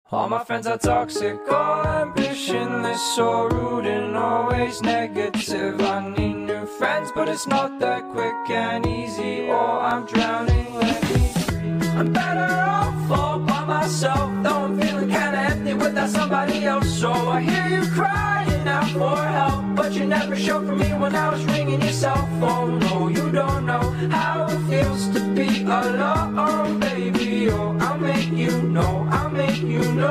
All my friends are toxic, all ambitionless, so rude and always negative. I need new friends, but it's not that quick and easy, or I'm drowning, let me free. I'm better off all by myself, though I'm feeling kinda empty without somebody else. So I hear you crying out for help, but you never showed for me when I was ringing your cell phone. No, you don't know how it feels to be alone, baby. Oh, I'll make you know, I'll make you know.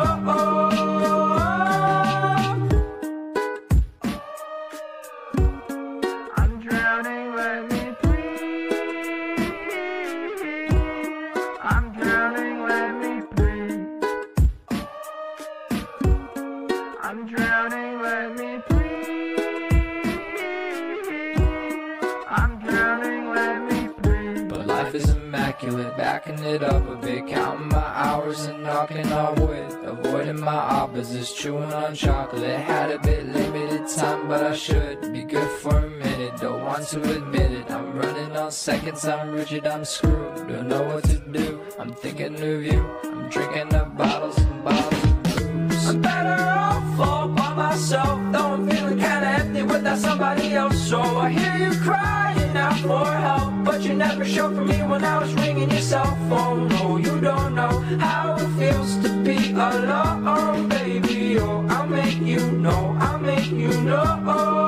I'm drowning, let me breathe. I'm drowning, let me breathe. I'm drowning, let me breathe. I'm drowning, let me breathe. But life is immaculate, backing it up a bit, counting my hours and knocking on wood, avoiding my opposites, chewing on chocolate. Had a bit limited time, but I should be good for a minute. Don't want to admit it, I'm running on seconds, I'm rigid, I'm screwed. Don't know what to do, I'm thinking of you. I'm drinking up bottles and bottles of booze. I'm better off all by myself, though I'm feeling kinda empty without somebody else. So I hear you crying out for help, but you never showed for me when I was ringing your cell phone. No, you don't know how it feels to be alone, baby. Oh, I'll make you know, I'll make you know.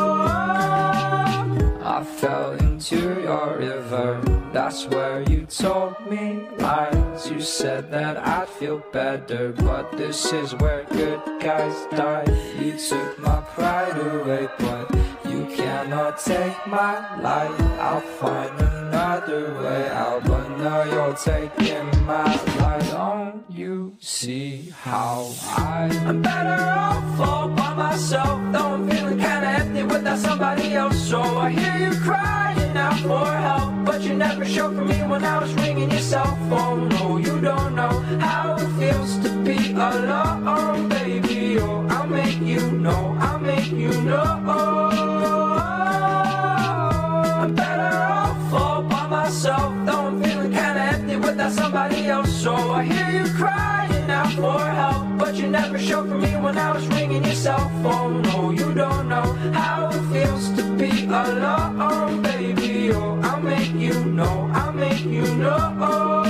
I fell into your river, that's where you told me lies. You said that I'd feel better, but this is where good guys die. You took my pride away, but you cannot take my life. I'll find another way out, but now you're taking my life. Don't you see how I'm better off all by myself, though I'm feeling kinda empty without somebody else. So I hear you crying out for help, but you never showed for me when I was ringing your cell phone. No, you don't know how it feels to be alone, baby. Oh, I'll make you know, I'll make you know. I'm better off all by myself, though I'm feeling kinda empty without somebody else. So I hear you crying out for help, but you never showed for me when I was ringing your cell phone. No, you don't know how it feels to be alone, baby. Oh, I'll make you know, I'll make you know.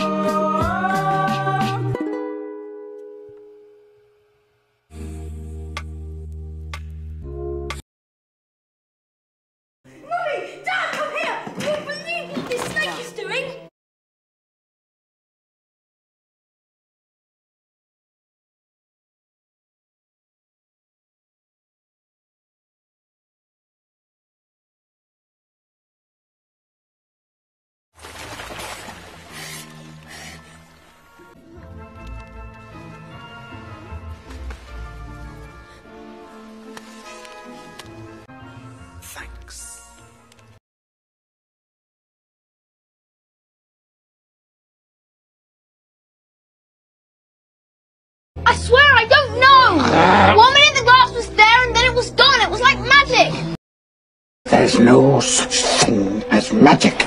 I swear I don't know! 1 minute the glass was there and then it was gone. It was like magic. There's no such thing as magic.